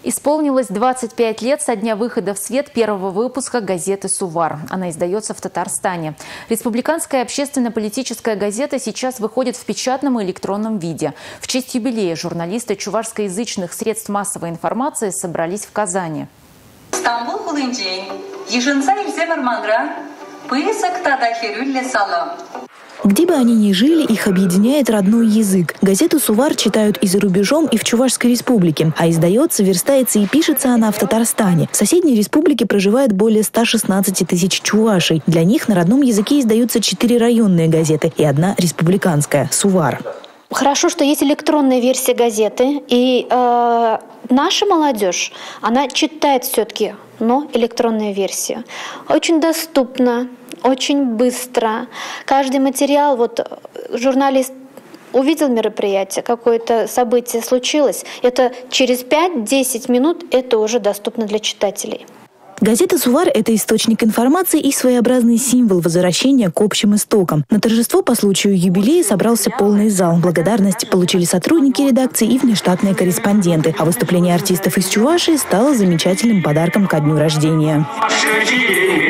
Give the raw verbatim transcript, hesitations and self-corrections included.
Исполнилось двадцать пять лет со дня выхода в свет первого выпуска газеты «Сувар». Она издается в Татарстане. Республиканская общественно-политическая газета сейчас выходит в печатном и электронном виде. В честь юбилея журналисты чувашскоязычных средств массовой информации собрались в Казани. Стамбул хулинджень, еженца Ильземер Мангра, поисок Тадахирюлье Салам. Где бы они ни жили, их объединяет родной язык. Газету «Сувар» читают и за рубежом, и в Чувашской республике. А издается, верстается и пишется она в Татарстане. В соседней республике проживает более ста шестнадцати тысяч чувашей. Для них на родном языке издаются четыре районные газеты и одна республиканская – «Сувар». Хорошо, что есть электронная версия газеты, и э, наша молодежь, она читает все-таки, но электронная версия. Очень доступна, очень быстро. Каждый материал, вот журналист увидел мероприятие, какое-то событие случилось, это через пять-десять минут это уже доступно для читателей. Газета «Сувар» – это источник информации и своеобразный символ возвращения к общим истокам. На торжество по случаю юбилея собрался полный зал. Благодарность получили сотрудники редакции и внештатные корреспонденты. А выступление артистов из Чувашии стало замечательным подарком ко дню рождения.